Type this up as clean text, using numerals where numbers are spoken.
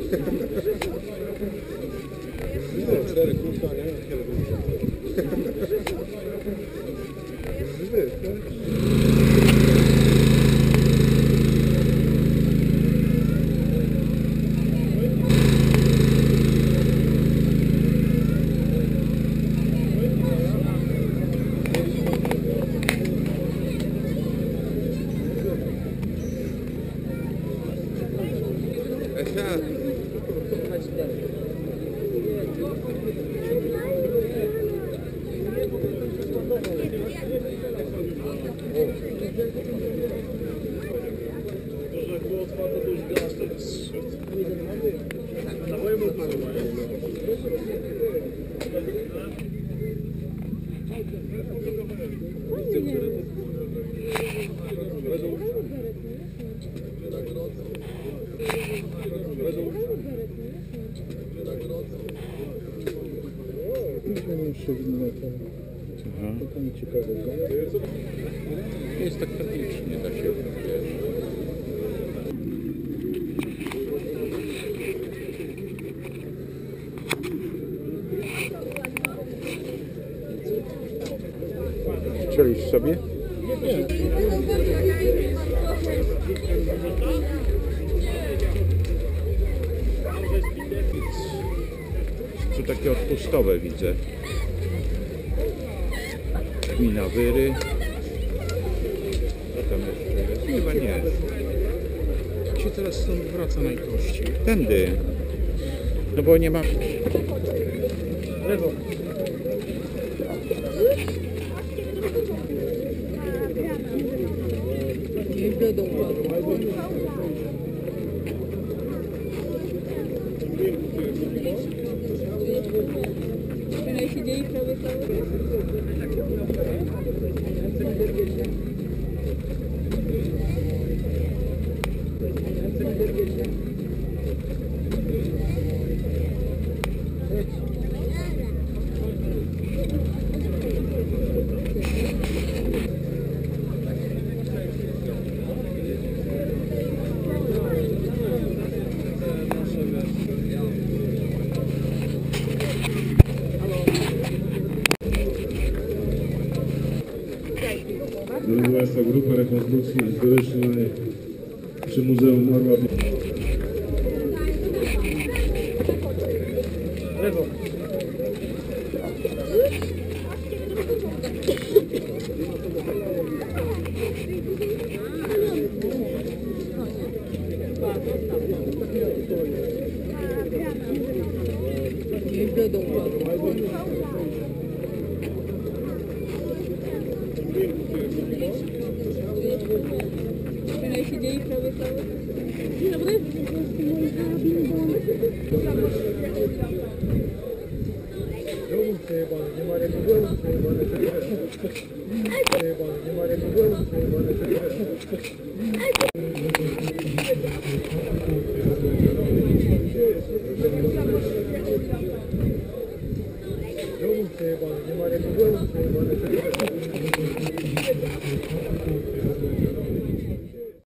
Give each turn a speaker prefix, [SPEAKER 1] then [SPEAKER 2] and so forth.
[SPEAKER 1] 4 kółka, nie? Kiedy jest tak tragicznie, da się, strzelisz sobie? Nie. Tu takie odpustowe widzę. Gmina Wyry. Co tam jeszcze jest? Chyba nie. Jak się teraz stąd wraca najprościej? Tędy. No bo nie ma... Lewo.
[SPEAKER 2] Drodzy Państwo, grupa rekonstrukcji historycznej przy Muzeum Orła.
[SPEAKER 1] Lewo. Nie ma